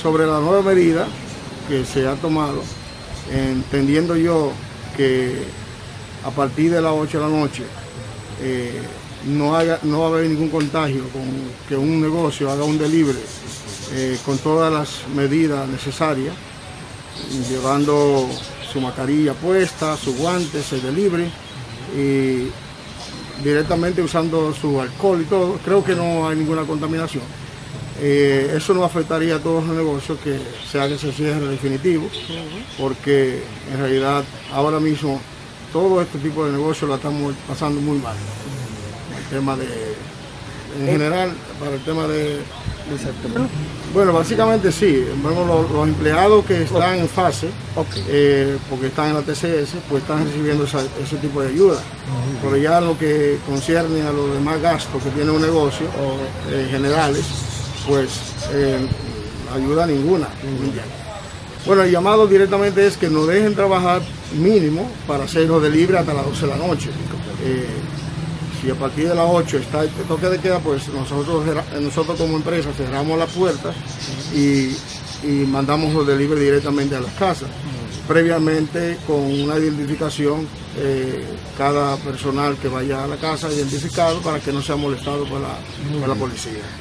Sobre la nueva medida que se ha tomado, entendiendo yo que a partir de las 8 de la noche no va a haber ningún contagio con que un negocio haga un delivery con todas las medidas necesarias, llevando su mascarilla puesta, sus guantes, el delivery y directamente usando su alcohol y todo. Creo que no hay ninguna contaminación. Eso no afectaría a todos los negocios que se cierre definitivo, porque en realidad ahora mismo todo este tipo de negocios lo estamos pasando muy mal. El tema en general, para el tema de... Bueno, básicamente sí, los empleados que están en fase, porque están en la TCS, pues están recibiendo ese tipo de ayuda. Pero ya lo que concierne a los demás gastos que tiene un negocio, generales, pues ayuda ninguna. Bueno, el llamado directamente es que nos dejen trabajar mínimo para hacer los delivery hasta las 12 de la noche. Si a partir de las 8 está el toque de queda, pues nosotros como empresa cerramos las puertas y mandamos los delivery directamente a las casas, previamente con una identificación, cada personal que vaya a la casa identificado para que no sea molestado por la policía.